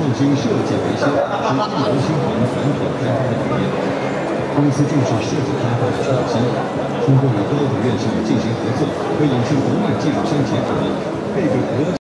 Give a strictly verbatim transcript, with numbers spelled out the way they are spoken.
创新设计维修是一流新品产品开发的理念。公司重视设计开发的创新，通过与高等院校进行合作，和引进国外技术相结合，配备国。